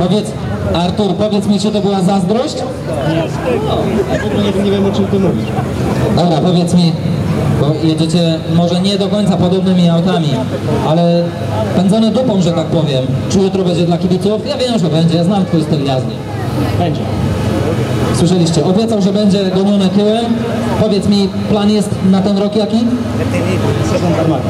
Powiedz, Artur, powiedz mi, czy to była zazdrość? Ja w ogóle nie wiem, o czym ty mówisz. Dobra, powiedz mi, bo jedziecie może nie do końca podobnymi autami, ale pędzone dupą, że tak powiem. Czy jutro będzie dla kibiców? Ja wiem, że będzie, ja znam twój styl jazdy. Będzie. Słyszeliście, obiecał, że będzie gonione tyłem. Powiedz mi, plan jest na ten rok jaki? Sezon tarmaka.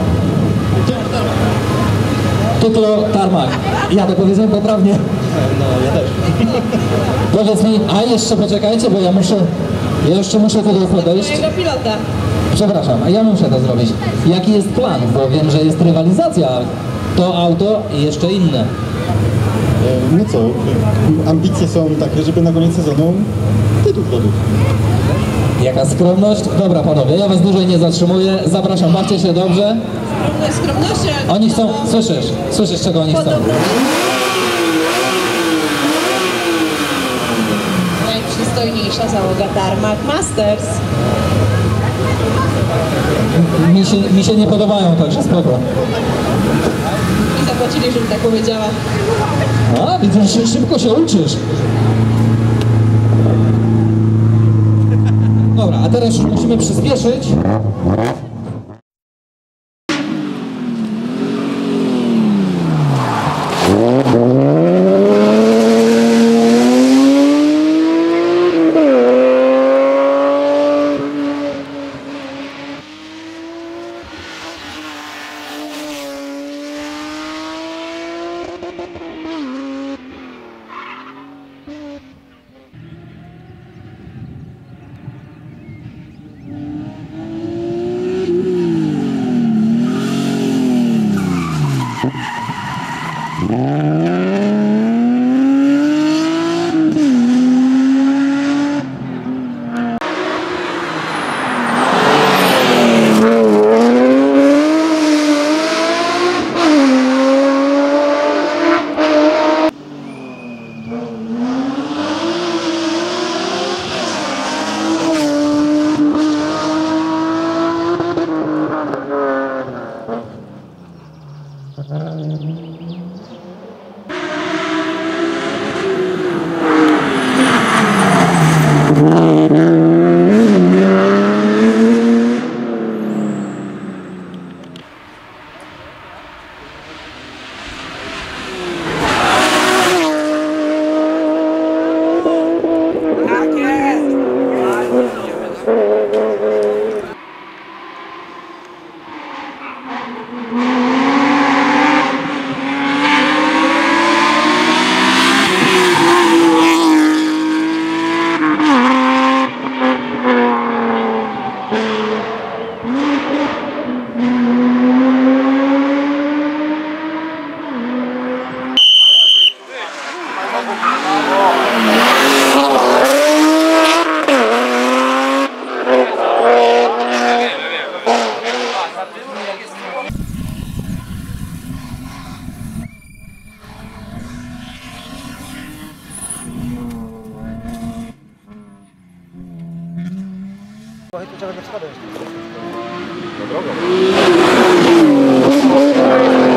Tyklo Tarmac. Ja to powiedziałem poprawnie. No, ja też. Powiedz mi, a jeszcze poczekajcie, bo ja jeszcze muszę tutaj podejść. Mojego pilota. Przepraszam, a ja muszę to zrobić. Jaki jest plan? Bo wiem, że jest rywalizacja. To auto i jeszcze inne. No co, ambicje są takie, żeby na koniec sezonu tytuł zdobyć. Jaka skromność? Dobra panowie, ja was dłużej nie zatrzymuję. Zapraszam, bawcie się dobrze. Skromności, ale Oni chcą, słyszysz czego oni chcą. Najprzystojniejsza załoga Tarmac Masters. Mi się nie podobają, także spoko. I zapłacili, żebym tak powiedziała. A, widzę, że szybko się uczysz. Dobra, a teraz już musimy przyspieszyć.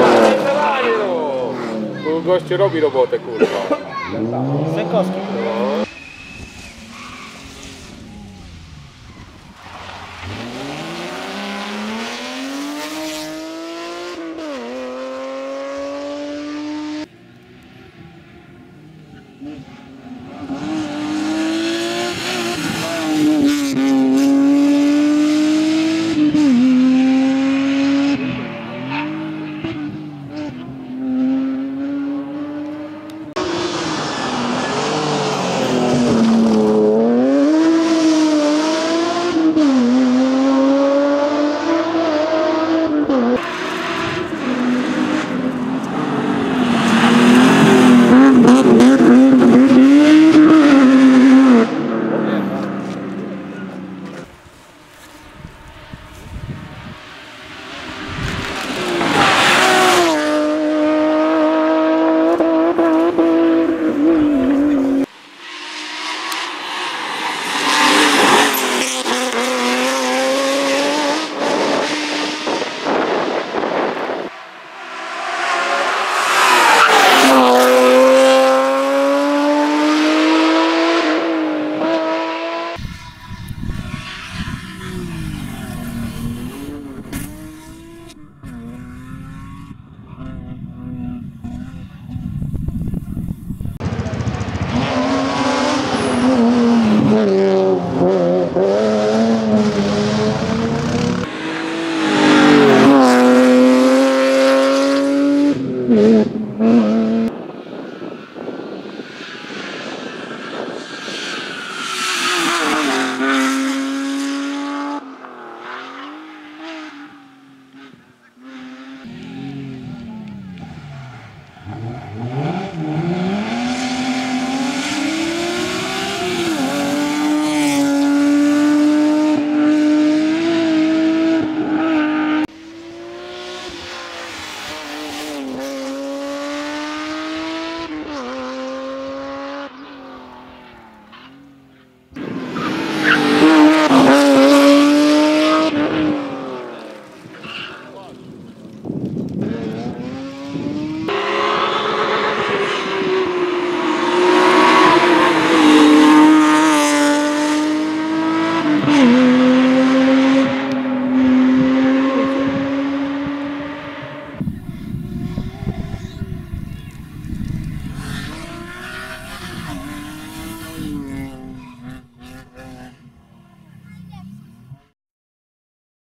Tu goście robi robotę, kurwa. Sękowski. No.